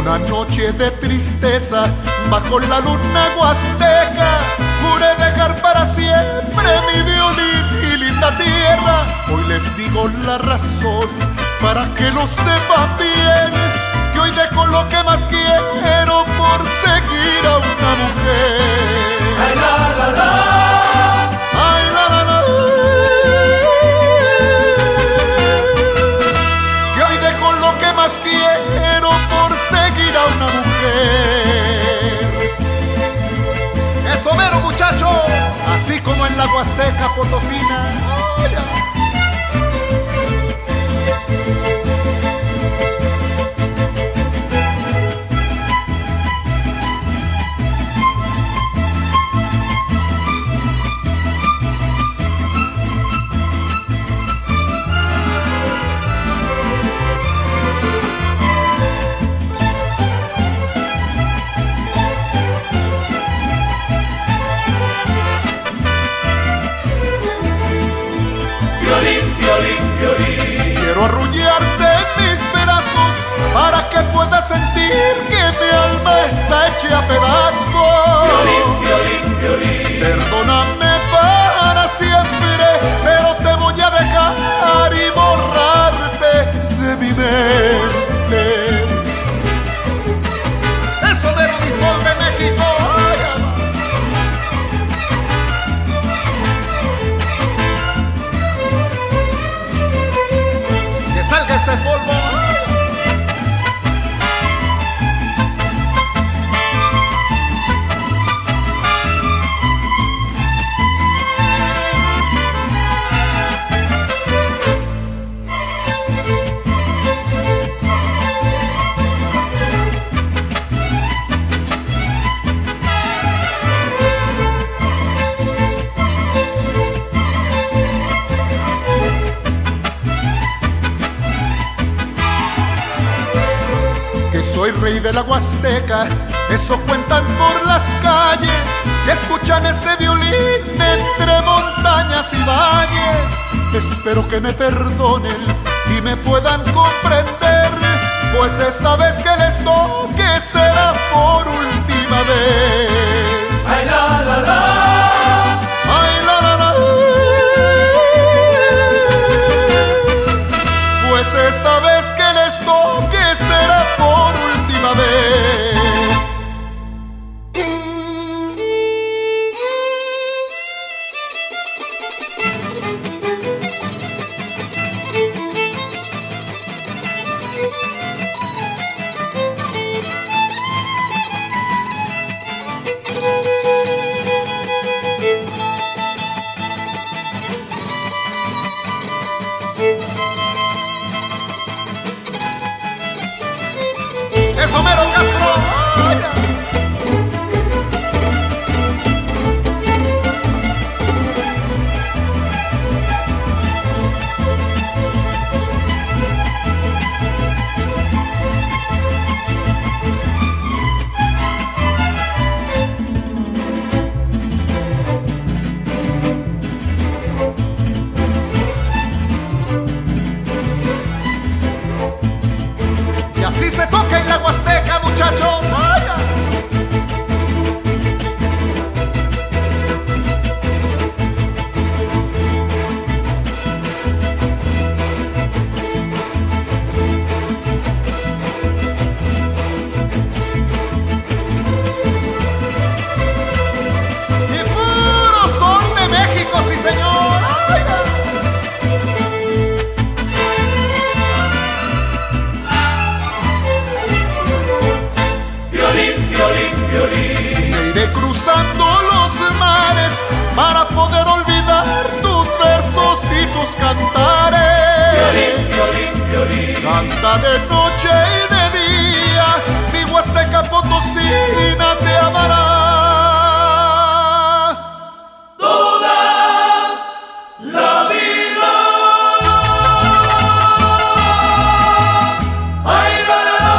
Una noche de tristeza bajo la luna huasteca, juré dejar para siempre mi violín y linda tierra. Hoy les digo la razón para que lo sepan bien, que hoy dejo lo que más quiero por seguir a una mujer. Ay, la, la, la. Ay, la, la, la. Que hoy dejo lo que más quiero por seguir a una mujer. Eso mero, muchachos, así como en la Huasteca Potosina. Oye. Violín, violín, violín. Quiero arrullarte en mis brazos para que puedas sentir que mi alma está hecha a pedazos. Violín, violín, violín. Perdóname para siempre, pero te voy a dejar y borrarte de mi mente. Eso de mi sol de México. Que salga ese polvo. Soy rey de la Huasteca, eso cuentan por las calles, que escuchan este violín entre montañas y valles. Espero que me perdonen y me puedan comprender, pues esta vez que les toque será por última vez. Ay, la, la, la. Ay, la, la, la. Pues esta vez que les toque será por última vez. ¡Eso mero, Castro! Y así se toca en la Huasteca, muchachos. ¡Vaya! Y puro sol de México, sí señor. ¡Vaya! Violín, violín, violín. Me iré cruzando los mares para poder olvidar tus versos y tus cantares. Violín, violín, violín. Canta de noche y de día, mi Huasteca Potosina te amará. Toda la vida. Ay, la, la, la.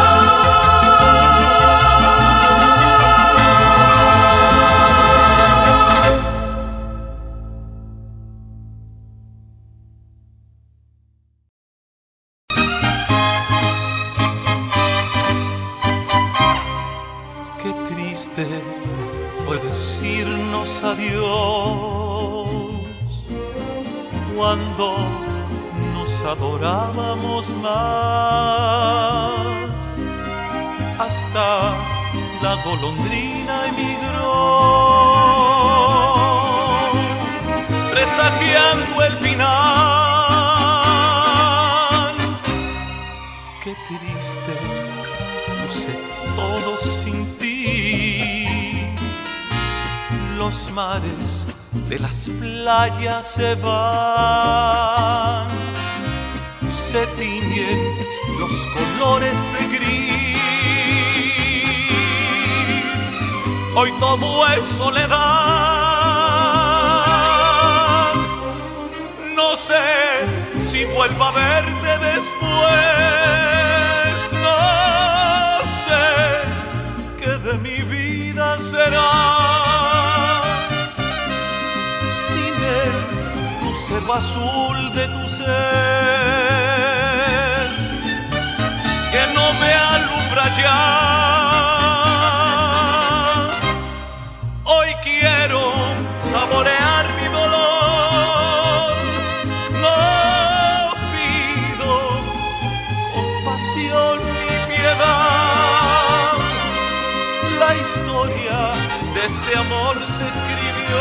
fue decirnos adiós cuando nos adorábamos más. Hasta la golondrina emigró, presagiando el final. Qué triste luce todo sin ti. Los mares de las playas se van, se tiñen los colores de gris. Hoy todo es soledad. No sé si vuelva a verte después. No sé qué de mi vida será sin el lucero azul de tu ser, que no me alumbra ya. Hoy quiero saborear mi dolor. No pido compasión ni piedad. La historia de este amor se escribió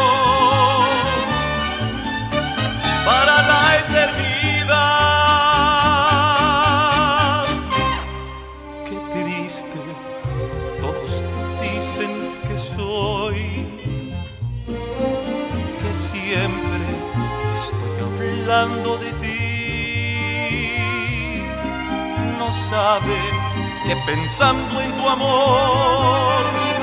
para la eternidad. Qué triste, todos dicen que soy, que siempre estoy hablando de ti. No saben que pensando en tu amor,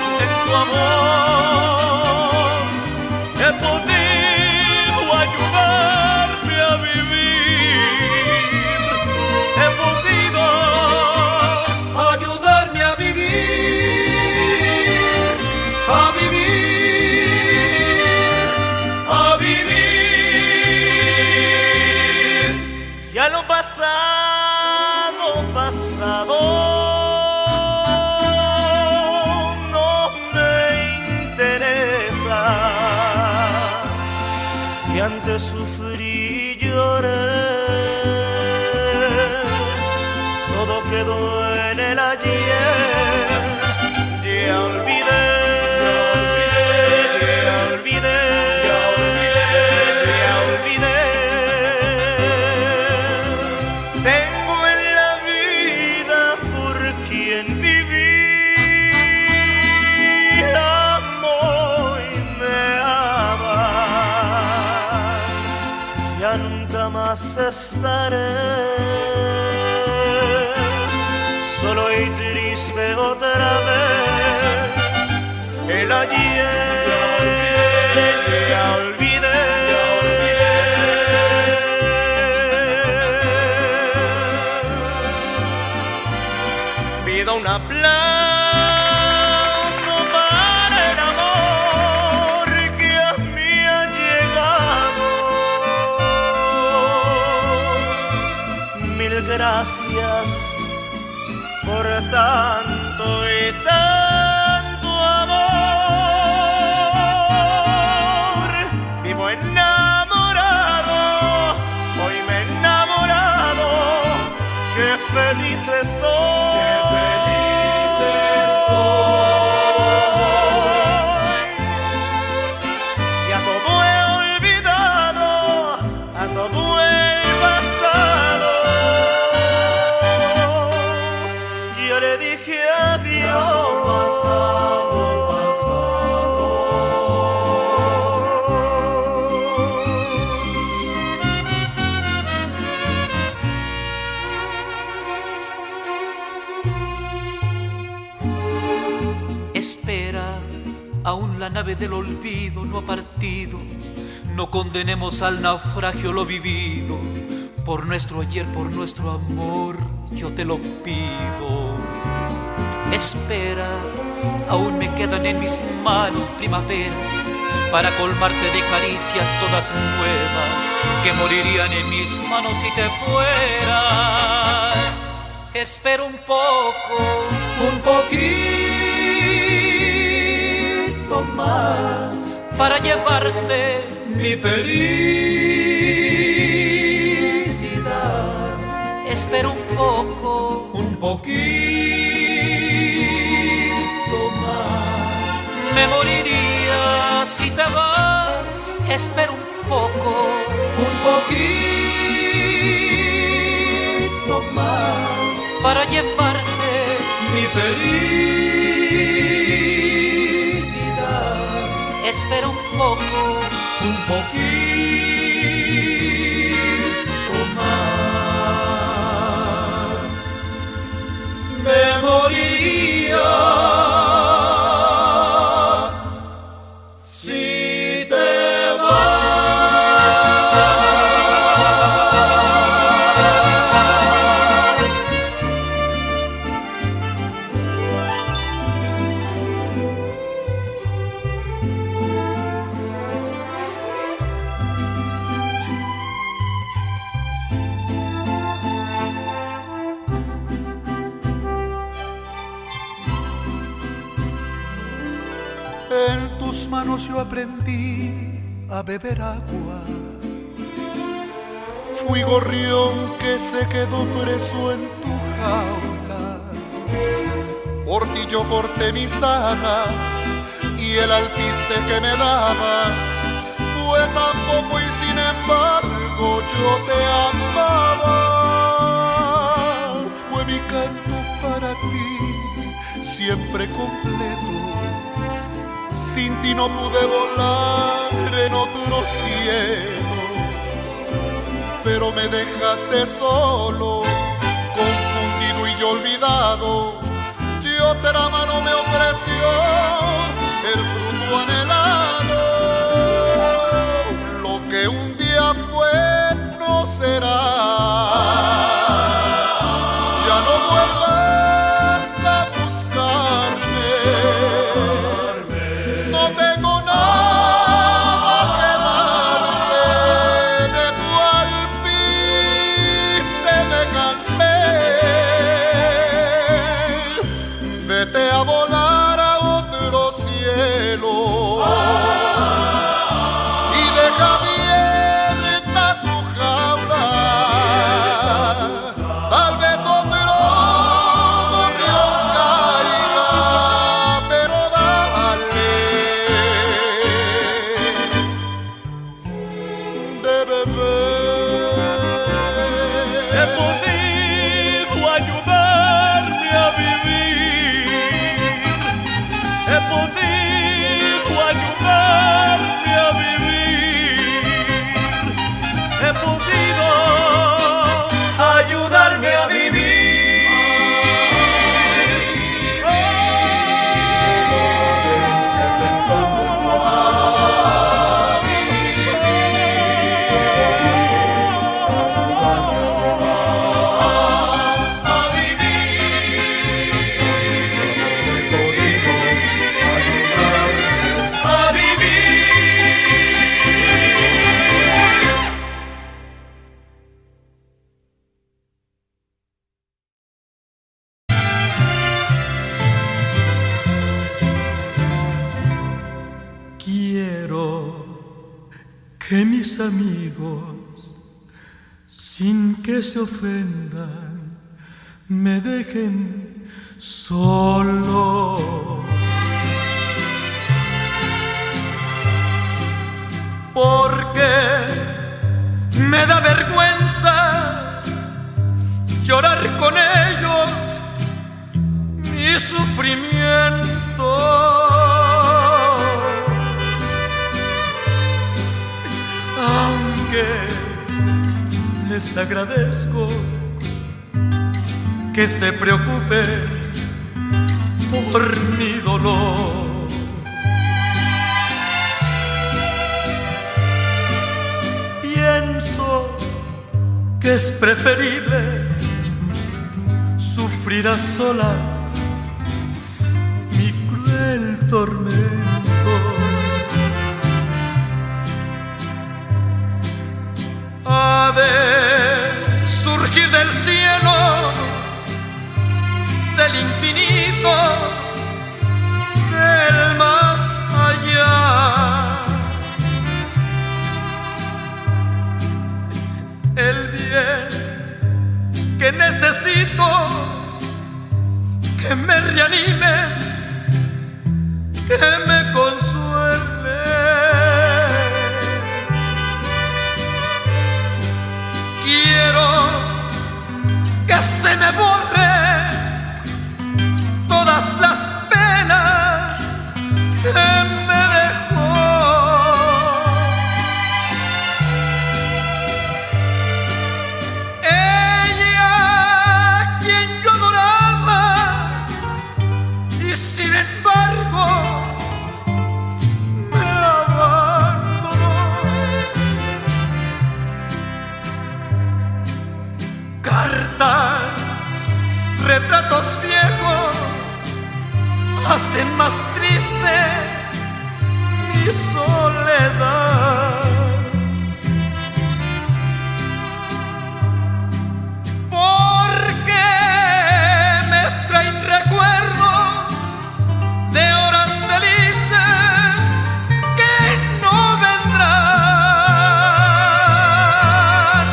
he podido ayudarte a vivir. He podido ayudarme a vivir, a vivir, a vivir. Ya lo pasado, pasado. Antes sufrí y lloré, todo quedó en el ayer. Ya olvidé, ya olvidé, ya olvidé, ya olvidé. Tengo en la vida por quien vivir, amo y me ama. Ya nunca más estaré solo y triste otra vez. El ayer ya olvidé, ya olvidé. Pido un aplauso para el amor que a mí ha llegado. Mil gracias por tanto y tanto amor. Vivo enamorado, hoy me he enamorado. Qué feliz estoy, qué feliz estoy. Y a todo he olvidado, a todo el pasado. Yo le dije adiós. Espera, aún la nave del olvido no ha partido. No condenemos al naufragio lo vivido. Por nuestro ayer, por nuestro amor, yo te lo pido. Espera, aún me quedan en mis manos primaveras para colmarte de caricias todas nuevas que morirían en mis manos si te fueras. Espera un poco, un poquito más para llevarte mi felicidad. Espero un poco, un poquito más. me moriría si te vas. Espero un poco, un poquito más para llevarte mi felicidad. Espero un poco, un poquito más. Me moriría si te En tus manos yo aprendí a beber agua. Fui gorrión que se quedó preso en tu jaula. Por ti yo corté mis alas y el alpiste que me dabas fue tan poco y sin embargo yo te amaba. Fue mi canto para ti, siempre completo. Sin ti no pude volar en otro cielo, pero me dejaste solo, confundido y olvidado. Y otra mano me ofreció el fruto anhelado. Lo que un día fue no será. Ya no vuelvas a buscarme. No tengo nada que darte. De tu alpiste me cansé. Vete a volar a otro cielo y deja abierta tu jaula. Tal vez otro gorrión caiga, pero dale de beber. He podido ayudarme a vivir, he podido ayudarme a vivir, he podido ayudarme a vivir. Quiero que mis amigos, sin que se ofendan, me dejen solo. Porque me da vergüenza llorar con ellos mi sufrimiento. Aunque les agradezco que se preocupen por mi dolor. Pienso que es preferible sufrir a solas mi cruel tormento. Ha de surgir del cielo, del infinito, del más allá. que necesito que me reanime, que me consuele. Quiero que se me borre todas las penas que me dejó. Ella, quien yo adoraba, y sin embargo me abandonó. Cartas, retratos viejos hacen más triste mi soledad. Porque me traen recuerdos de horas felices que no vendrán.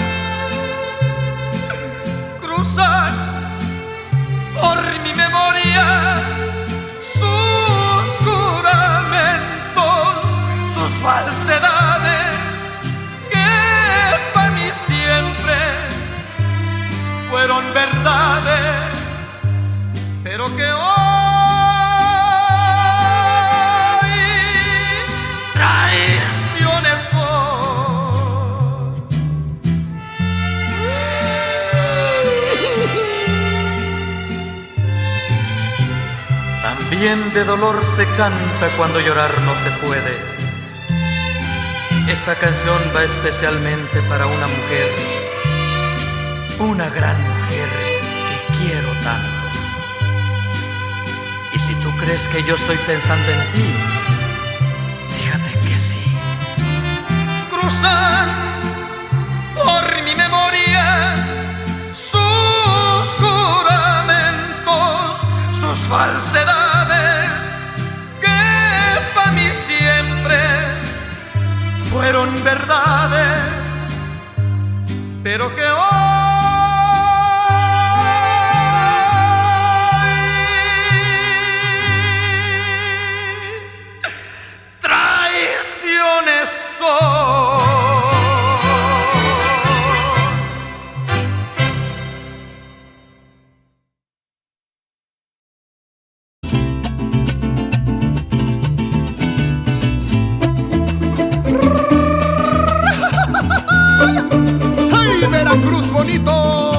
Cruzan por mi memoria sus juramentos, sus falsedades, que para mí siempre fueron verdades, pero que hoy traiciones son. También de dolor se canta cuando llorar no se puede. Esta canción va especialmente para una mujer, una gran mujer que quiero tanto. Y si tú crees que yo estoy pensando en ti, fíjate que sí. Cruzan por mi memoria sus juramentos, sus falsedades, que para mí siempre fueron verdades, pero que hoy traiciones son. Veracruz bonito.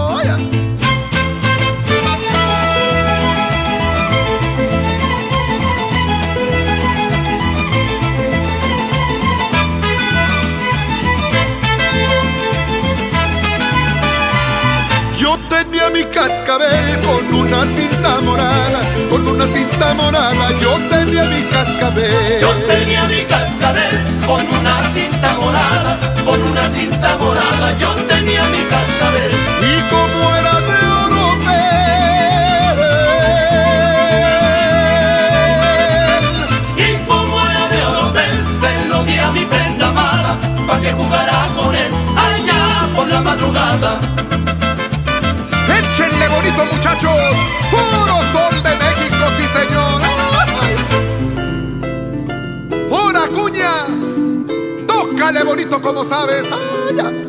Yo tenía mi cascabel con una cinta morada, con una cinta morada. Yo tenía mi cascabel. Yo tenía mi cascabel con una cinta morada, con una cinta morada. Yo tenía mi cascabel. Y como era de oropel, Y como era de oropel, se lo di a mi prenda amada, pa' que jugara con él allá por la madrugada. échenle bonito, muchachos, puro sol de México, sí señor. ¡Hora, cuña! Tócale bonito como sabes. ¡Ay, ay!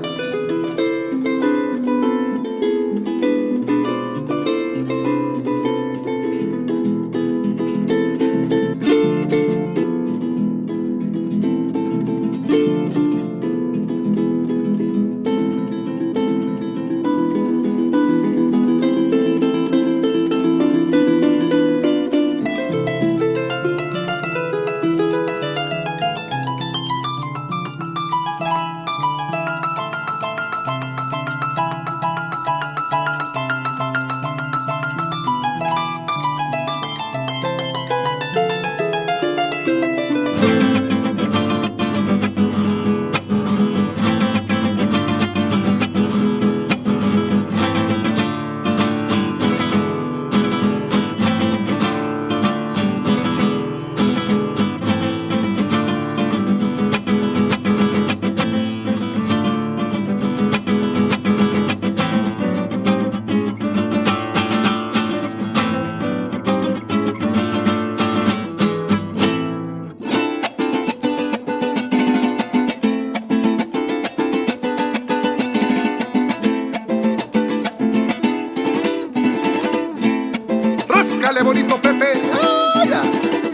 Pégale bonito, Pepe. ¡Ay, ya!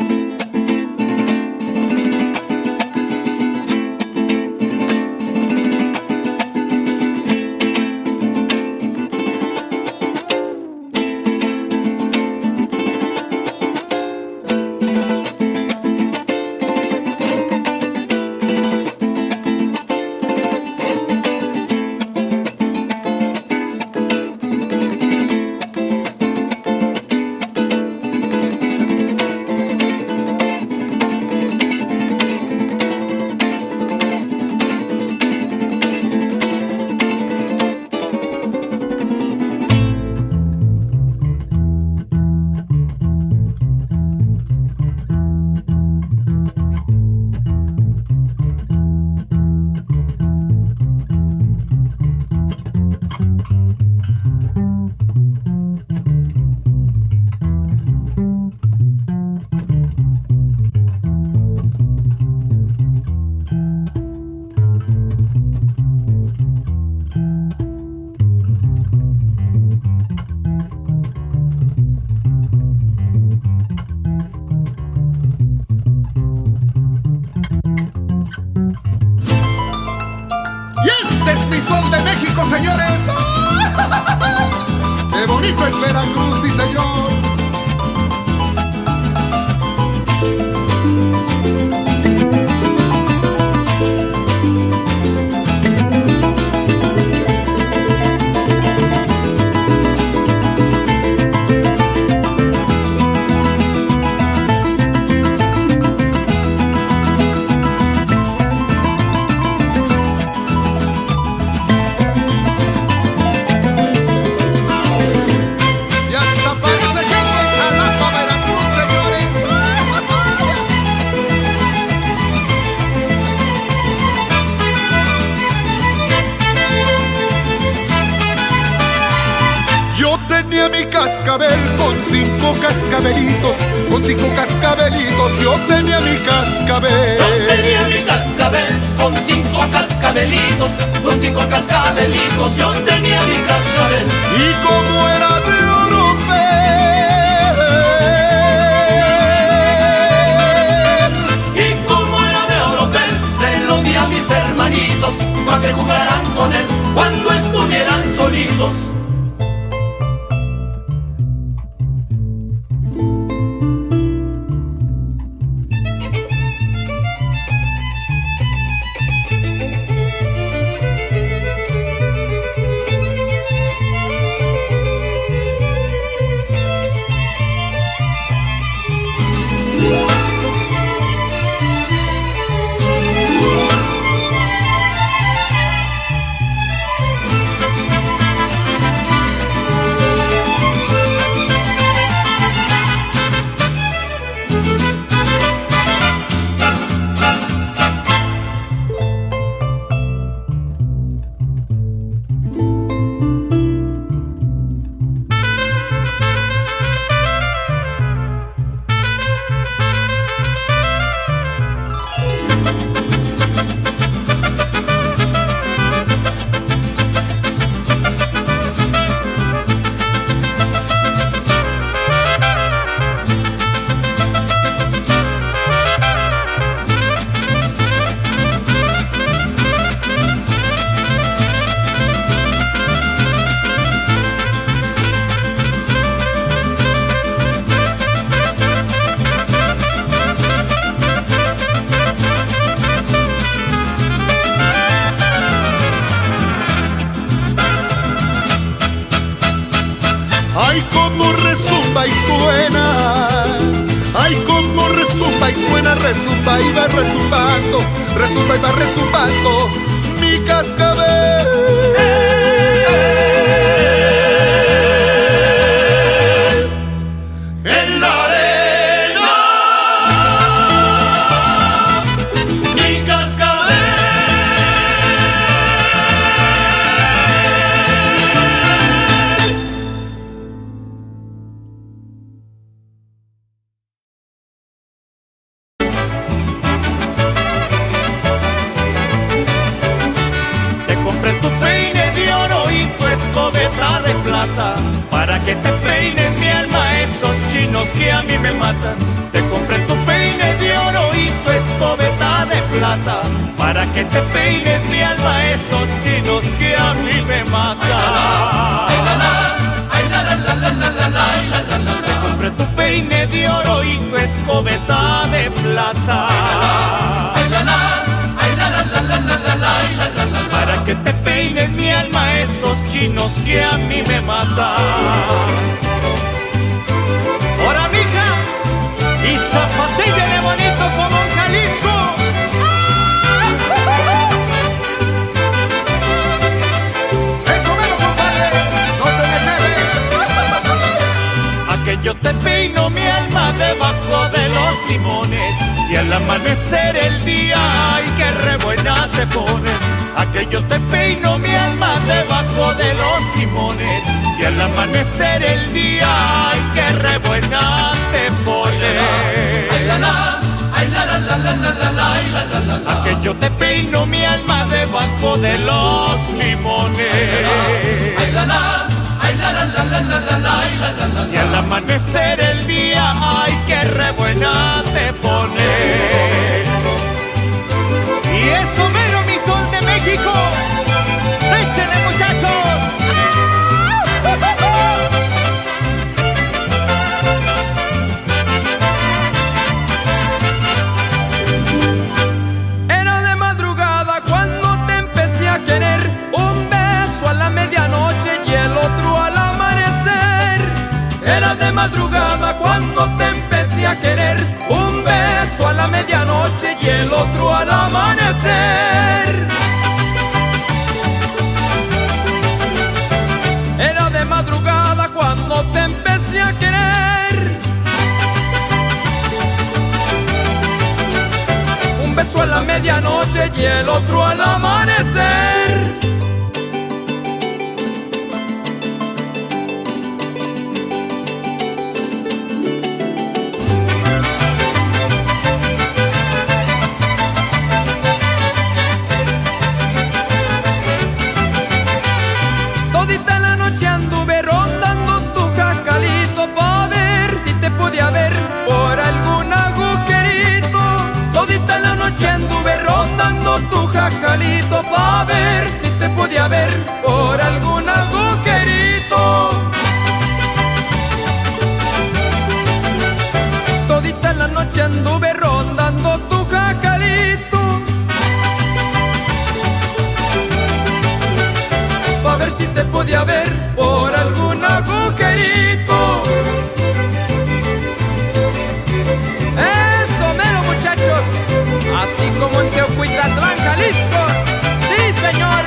Señores, qué bonito es Veracruz, sí señor. Mi cascabel con 5 cascabelitos, yo tenía mi cascabel. Yo tenía mi cascabel con 5 cascabelitos, yo tenía mi cascabel. Y como era de oropel, se lo di a mis hermanitos, para que jugaran con él cuando estuvieran solitos. Ay, cómo resumba y suena, ay, cómo resumba y suena, resumba y va resumbando, resumba y va resumbando mi cascabel. En la arena, mi cascabel. Para que te peines mi alma esos chinos chinos que a mí me matan. Te compré tu peine de oro y tu escobeta de plata, para que te peines mi alma, esos chinos que a mí me matan. Te compré tu peine de oro y tu escobeta de plata, para que te peines mi alma, esos chinos que a mí me matan. Ahora mija, y zapatilla de bonito como un Jalisco. Eso me lo compadre, no te dejes. A que yo te peino mi alma debajo de los limones, y al amanecer el día, ay, qué re buena te pones. A que yo te peino mi alma debajo de los limones, y al amanecer el día, ay, qué re buena te pones. A que yo te peino mi alma debajo de los limones, y al amanecer el día, ay, qué re buena te pones. Y eso mero, mi sol de México. ¡Échenle, muchachos! Era de madrugada cuando te empecé a querer, un beso a la medianoche y el otro al amanecer. Era de madrugada cuando te empecé a querer, un beso a la medianoche y el otro al amanecer. Era de madrugada cuando te empecé a querer, un beso a la medianoche y el otro al amanecer. Todita la noche anduve rondando tu jacalito pa' ver si te podía ver por algún agujerito. Todita la noche anduve rondando tu jacalito pa' ver si te podía ver por algún agujerito. Todita la noche anduve rondando tu jacalito pa' ver si te podía ver por algún agujerito. Eso mero, muchachos, así como en Teocuitatlán, Jalisco. ¡Sí, señor!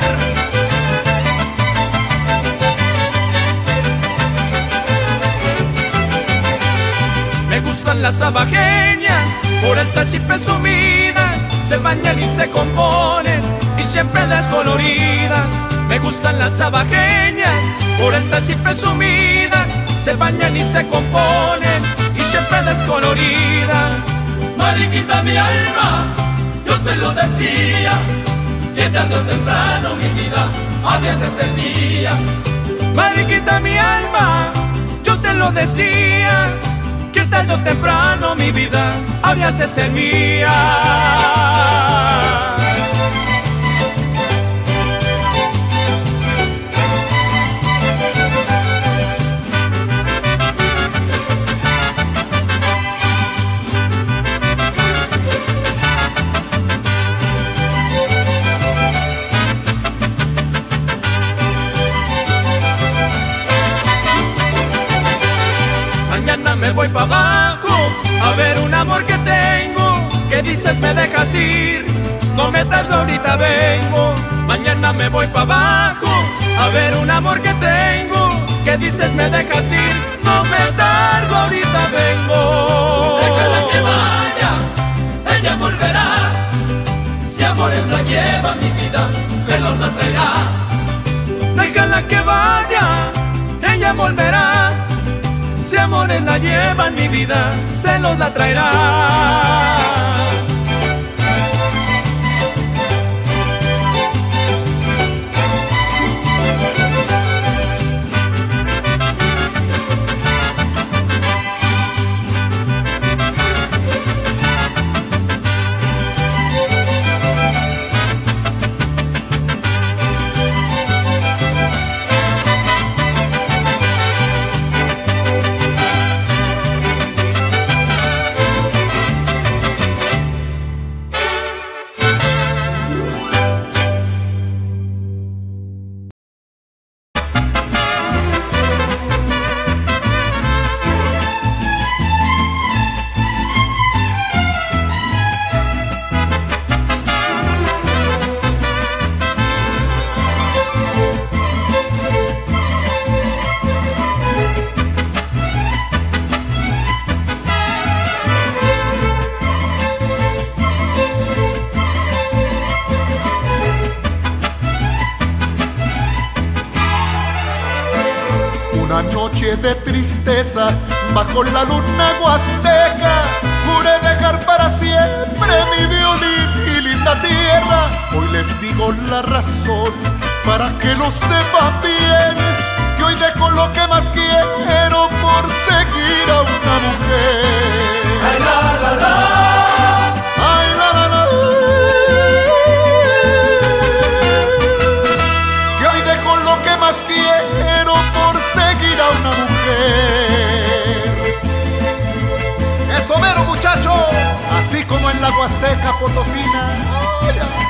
Me gustan las abajeñas, por altas y presumidas, se bañan y se componen, y siempre descoloridas. Me gustan las abajeñas, por altas y presumidas, se bañan y se componen, y siempre descoloridas. Mariquita mi alma, yo te lo decía, que tarde o temprano mi vida habías de ser mía. Mariquita mi alma, yo te lo decía, que tarde o temprano mi vida habías de ser mía. Mañana me voy pa' abajo a ver un amor que tengo, que dices me dejas ir, no me tardo ahorita vengo. Mañana me voy pa' abajo a ver un amor que tengo, que dices me dejas ir, no me tardo ahorita vengo. Déjala que vaya, ella volverá, si amores la lleva mi vida, celos la traerá. Déjala que vaya, ella volverá, si amores la llevan mi vida, celos la traerá. noche de tristeza, bajo la luna huasteca, juré dejar para siempre mi violín y linda tierra. Hoy les digo la razón para que lo sepan bien, que hoy dejo lo que más quiero por seguir a una mujer. Ay, la, la, la. Ay, la, la, la. Que hoy dejo lo que más quiero por seguir a una mujer. Eso mero, muchachos, así como en la Huasteca Potosina. Ay, ay.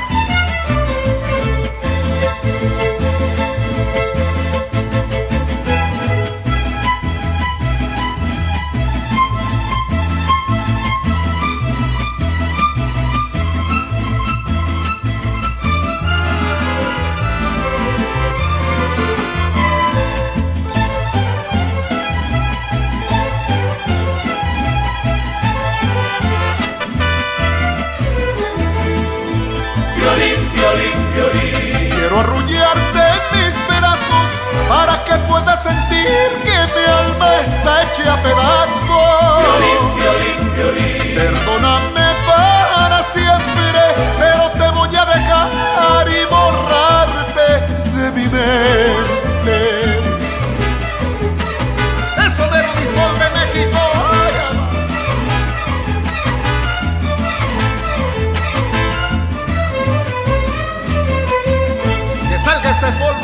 Quiero arrullarte en mis brazos para que puedas sentir que mi alma está hecha a pedazos. Perdóname para siempre, pero te voy a dejar y borrarte de mi mente. Eso de mi sol de México. Salga ese polvo.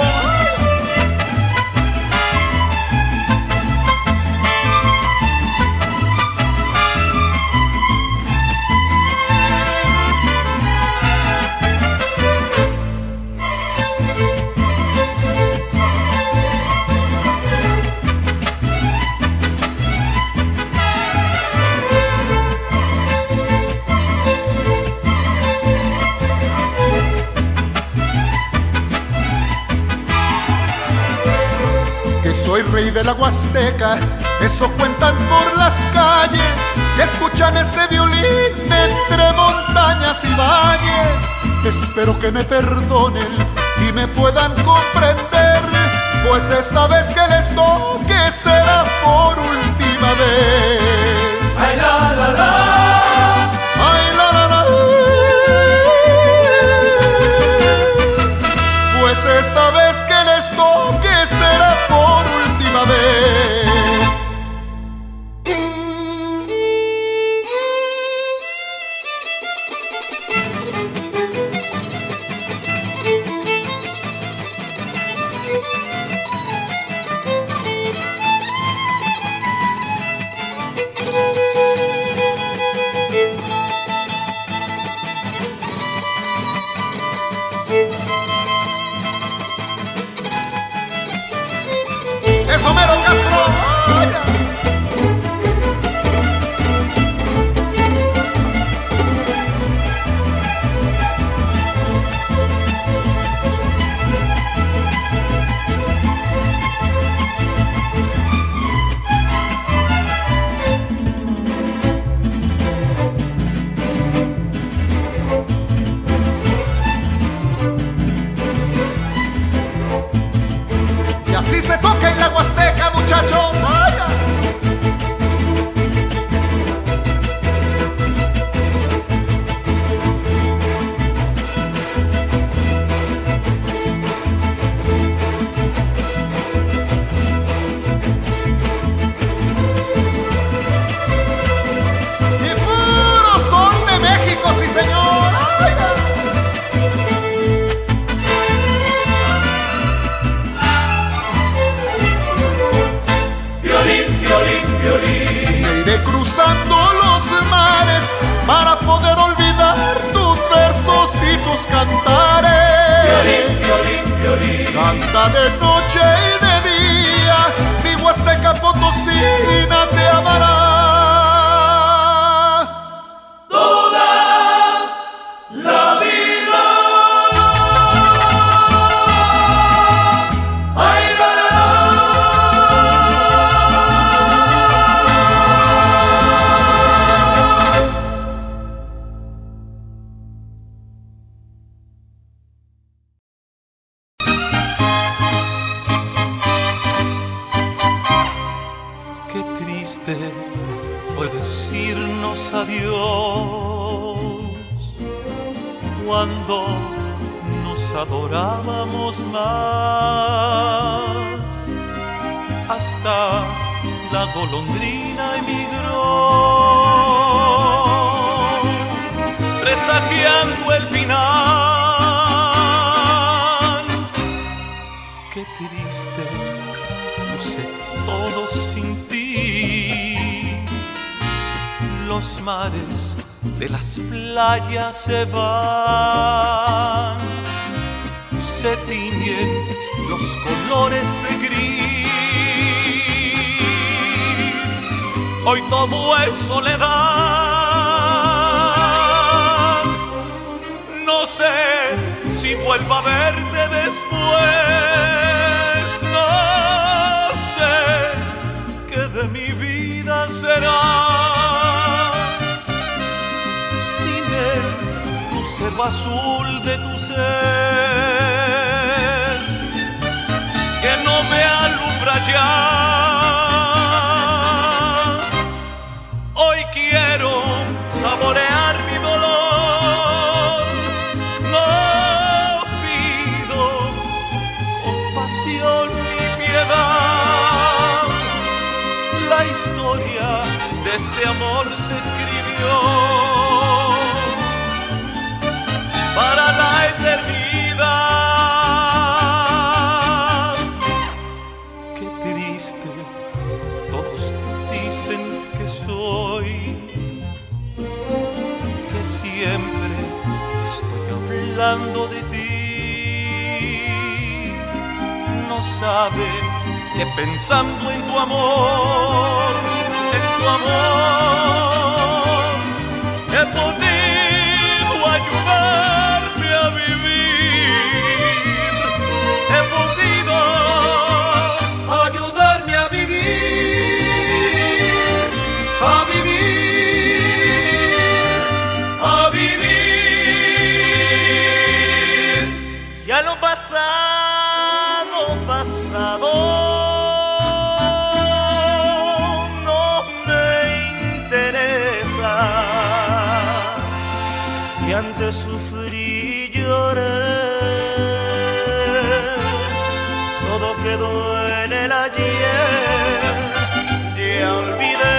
Soy rey de la Huasteca, eso cuentan por las calles, que escuchan este violín entre montañas y valles. Espero que me perdonen y me puedan comprender, pues esta vez que les toque será por última vez. Ay, la, la, la. Ay, la, la, la. Pues esta vez que les toque será por última vez. ¡Eso mero, Castro! Y así se toca en la Huasteca, muchachos. ¡Ay! Y puro sol de México, sí señor. ¡Ay! Me iré cruzando los mares para poder olvidar tus versos y tus cantares. Canta de noche y de día, mi Huasteca Potosina te amará. Toda la vida. Ay, la, la, la. fue decirnos adiós cuando nos adorábamos más. Hasta la golondrina emigró, presagiando el final. Qué triste luce todo sin ti. Los mares de las playas se van, se tiñen los colores de gris. Hoy todo es soledad. No sé si vuelva a verte después. No sé qué de mi vida será sin el lucero azul de tu ser, que no me alumbra ya. Hoy quiero saborear mi dolor. No pido compasión ni piedad. La historia de este amor se escribió para la eternidad. Qué triste, todos dicen que soy, que siempre estoy hablando de ti. No saben que pensando en tu amor, he podido ayudarte a vivir. He podido ayudarme a vivir, a vivir, a vivir. Ya lo pasado, pasado. Antes sufrí y lloré, todo quedó en el ayer. Ya olvidé,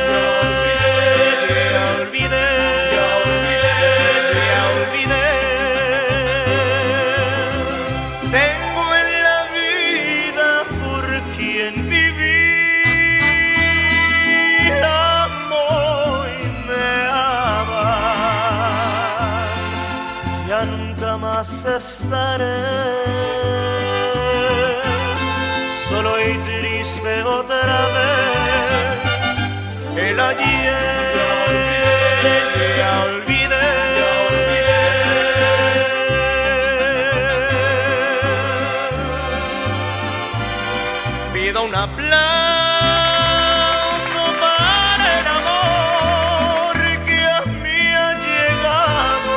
ya olvidé, ya olvidé. Tengo en la vida por quien vivir, amo y me ama. Ya nunca más estaré solo y triste otra vez. El ayer ya olvidé, ya olvidé. Pido un aplauso para el amor que a mí ha llegado.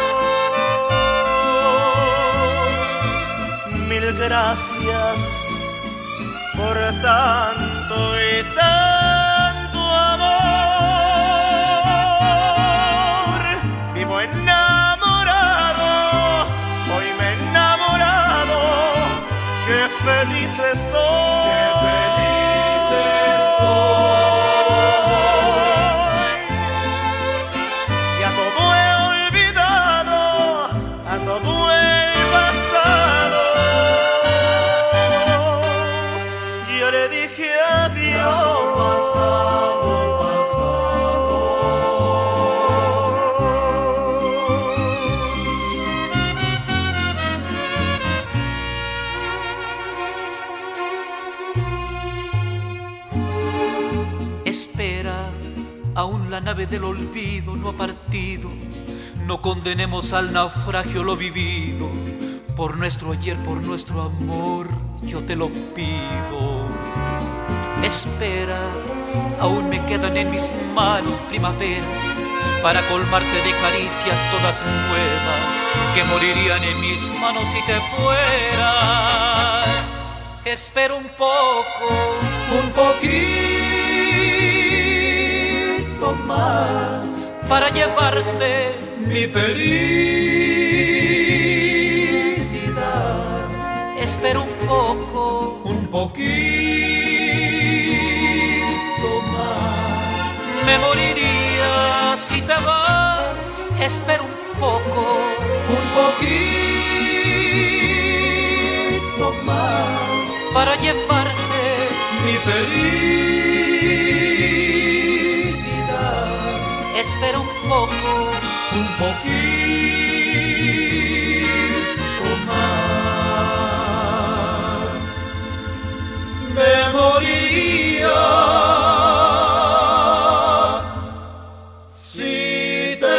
Mil gracias por tanto y tanto amor. Vivo enamorado, hoy me he enamorado. Qué feliz estoy, qué feliz estoy. Y a todo he olvidado, a todo el pasado. Yo le dije adiós. Espera, aún la nave del olvido no ha partido. No condenemos al naufragio lo vivido. Por nuestro ayer, por nuestro amor, yo te lo pido. Espera, aún me quedan en mis manos primaveras para colmarte de caricias todas nuevas que morirían en mis manos si te fueras. Espera un poco, un poquito, más para llevarte mi felicidad. Espero un poco, un poquito más. me moriría si te vas. Espero un poco, un poquito más para llevarte mi felicidad. Espero un poco, un poquito más. Me moriría si te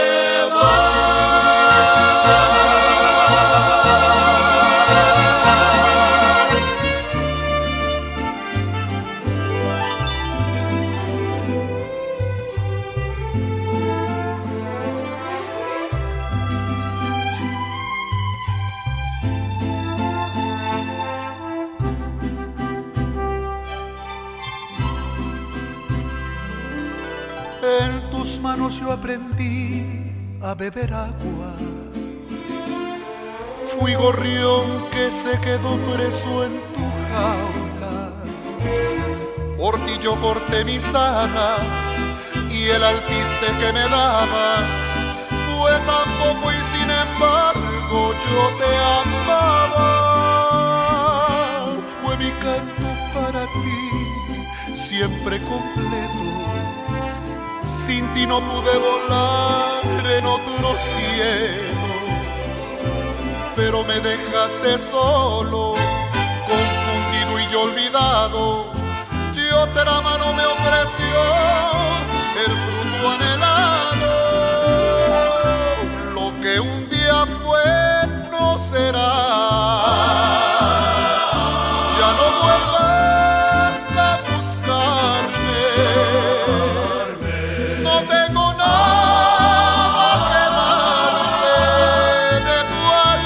En tus manos yo aprendí a beber agua. Fui gorrión que se quedó preso en tu jaula. Por ti yo corté mis alas y el alpiste que me dabas fue tan poco y sin embargo yo te amaba. Fue mi canto para ti, siempre completo. Sin ti no pude volar en otro cielo, pero me dejaste solo, confundido y olvidado. Y otra mano me ofreció el fruto anhelado. Lo que un día fue no será. Ya no vuelvas a buscarme. No tengo nada que darte. De tu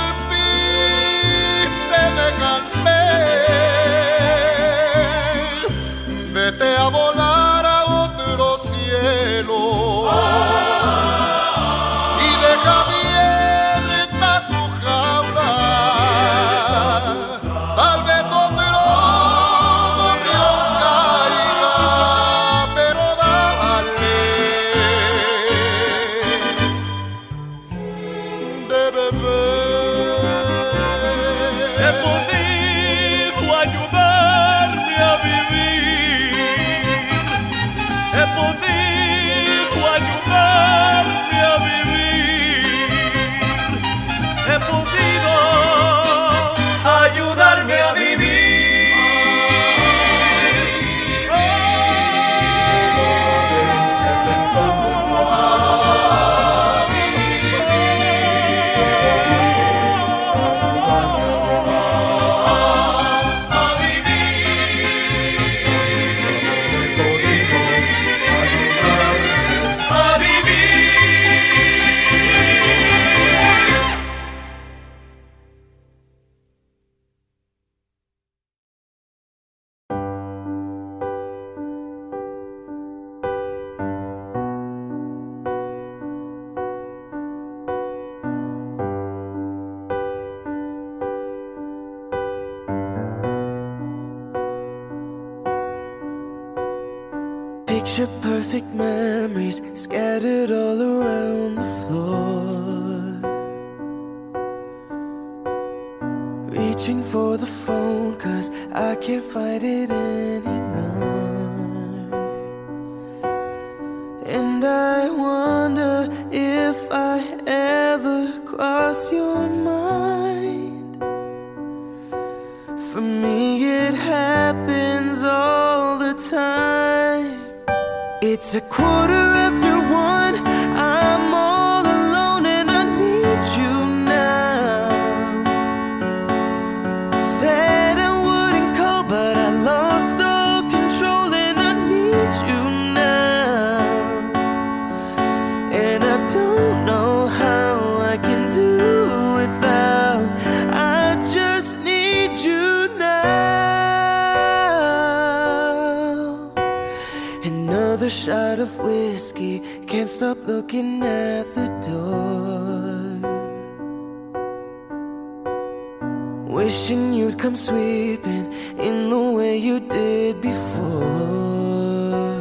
alpiste me cansé. Vete a volar a otro cielo y deja abierta tu jaula. Tal vez otro gorrión caiga, pero dale de beber. he podido ayudarme a vivir. He podido ayudarme a vivir. He podido ayudarme a vivir. Picture perfect memories scattered all around the floor. Reaching for the phone 'cause I can't find it anymore. And I wonder if I ever cross your mind. For me it happens all the time. It's 1:15, I'm all alone and I need you now. Said I wouldn't call but I lost all control and I need you now. And I don't know how I can do without. I just need you now. Another shot of whiskey, can't stop looking at the door. Wishing you'd come sweeping in the way you did before.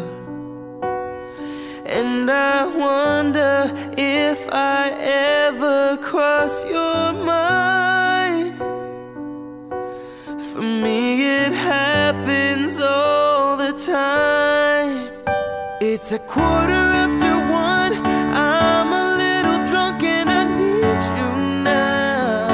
And I wonder if I ever cross your mind. For me it happens all the time. It's 1:15, I'm a little drunk and I need you now.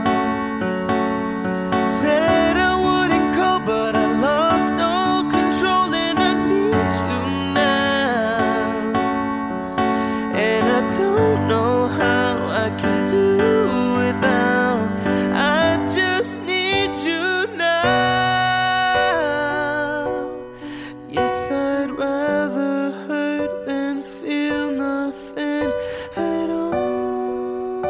Said I wouldn't call but I lost all control and I need you now. And I don't know how I can do without, I just need you now. Yes, I'd rather hurt than feel nothing at all.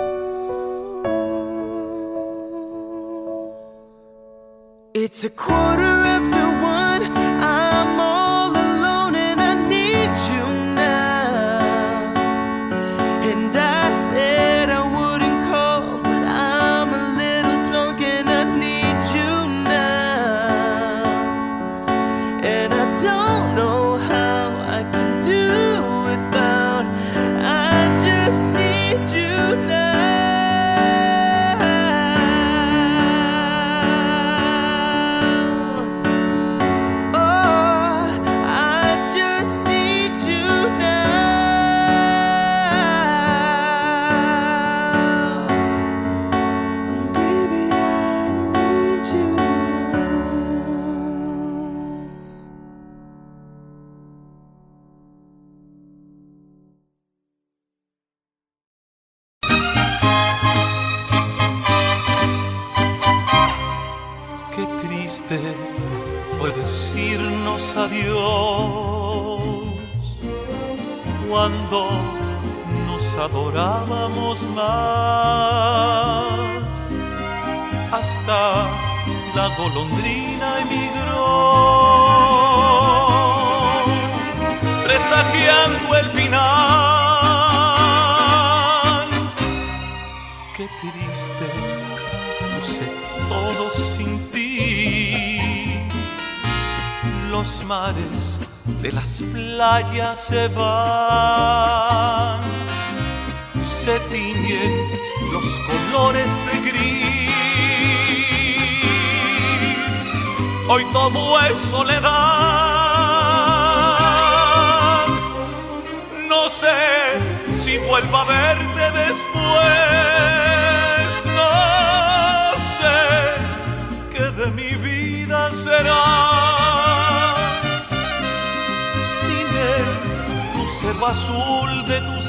It's 1:15, I'm all alone and I need you now. And I said I wouldn't call, but I'm a little drunk and I need you now. And I don't know how I can do without, I just need you now. Oh, I just need you now. Baby, I need you now. Qué triste fue decirnos adiós cuando nos adorábamos más. Hasta la golondrina emigró, presagiando el final. Qué triste luce todo sin ti. Los mares de las playas se van, se tiñen los colores de gris. Hoy todo es soledad. No sé si vuelva a verte después. No sé qué de mi vida será sin el lucero azul de tu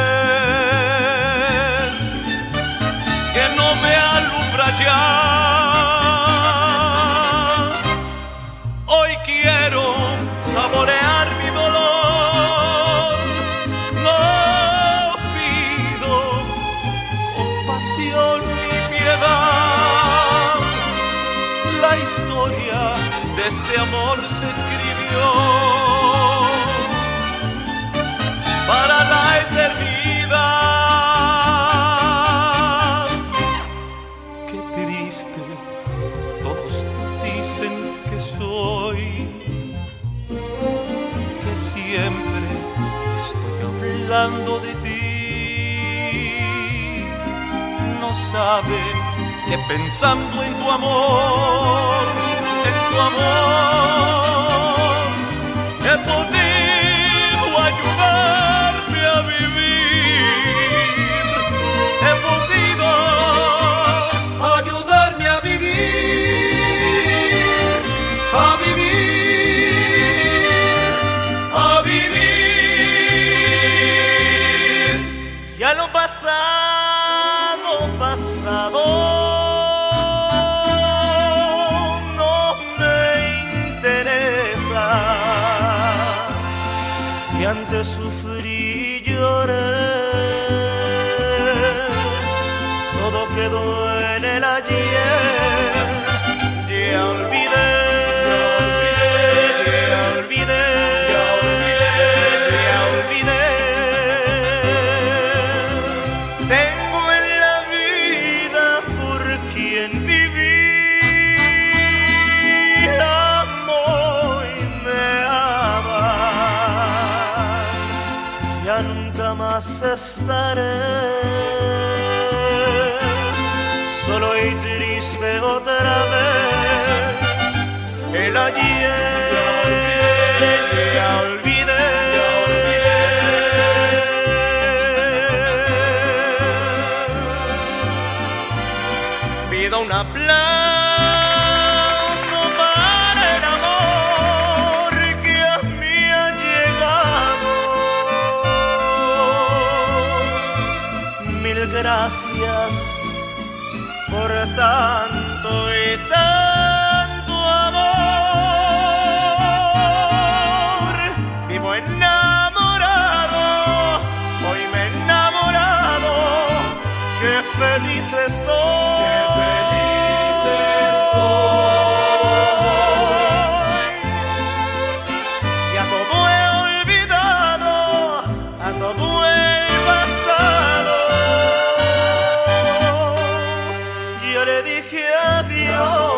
ser que no me alumbra ya. Hoy quiero saborear mi dolor. No pido compasión ni piedad. La historia de este amor se escribió para la eternidad. Qué triste, todos dicen que soy, que siempre estoy hablando de ti. No saben que pensando en tu amor, he podido ayudarte a vivir. He podido ayudarme a vivir, a vivir, a vivir. Ya lo pasado, pasado. Antes sufrí y lloré, todo quedó en el ayer. Ya olvidé, ya olvidé, ya olvidé, ya olvidé. ya nunca más estaré solo y triste otra vez. El ayer ya olvidé. Pido un aplauso para el amor que a mí ha llegado. Mil gracias por tanto y tanto amor. Vivo enamorado, hoy me he enamorado, qué feliz estoy. Qué feliz estoy. Y a todo he olvidado, a todo el pasado. Yo le dije adiós.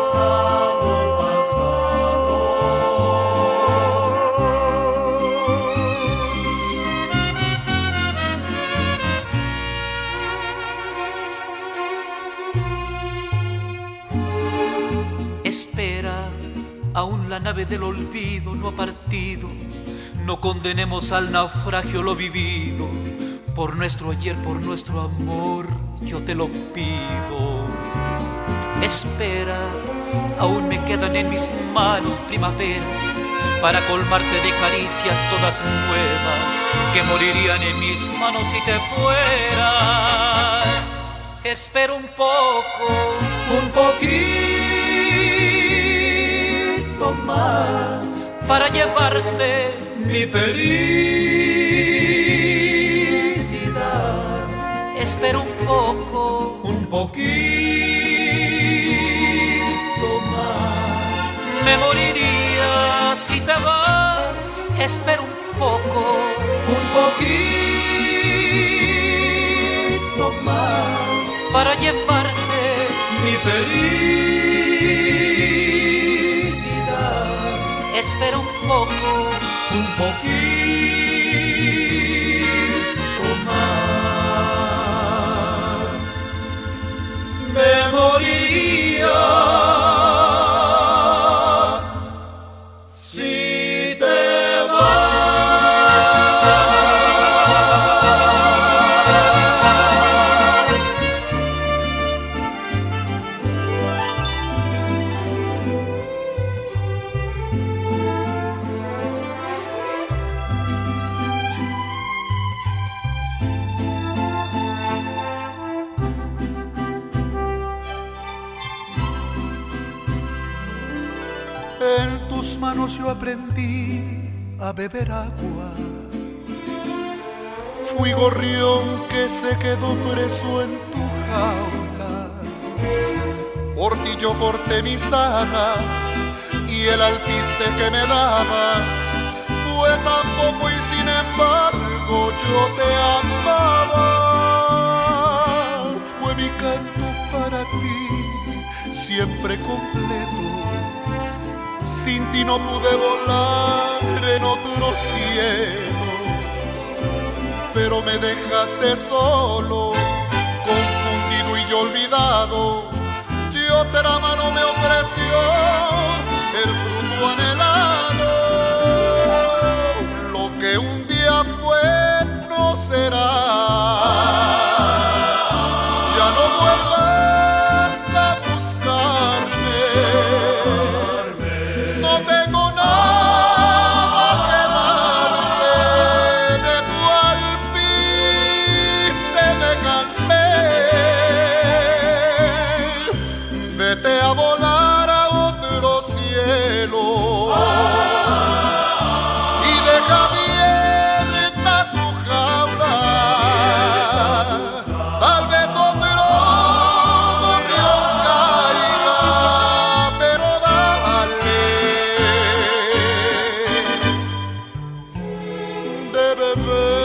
Espera, aún la nave del olvido no ha partido. No condenemos al naufragio lo vivido. Por nuestro ayer, por nuestro amor, yo te lo pido. Espera, aún me quedan en mis manos primaveras para colmarte de caricias todas nuevas que morirían en mis manos si te fueras. Espera un poco, un poquito más para llevarte mi felicidad. Espera un poco, un poquito más. Me moriría si te vas. Espera un poco, un poquito más para llevarte mi felicidad. Espera un poco, un poquito más. Me moriría si te vas. En tus manos yo aprendí a beber agua. Fui gorrión que se quedó preso en tu jaula. Por ti yo corté mis alas y el alpiste que me dabas fue tan poco y sin embargo yo te amaba. Fue mi canto para ti, siempre completo. Sin ti no pude volar en otro cielo, pero me dejaste solo, confundido y olvidado. Y otra mano me ofreció el fruto anhelado. Lo que un día fue no será. Ya no vuelvas a buscarme. No tengo nada que darte. De tu alpiste me cansé. Vete a volar a otro cielo y deja abierta tu jaula. Tal vez otro gorrión caiga, pero dale de beber.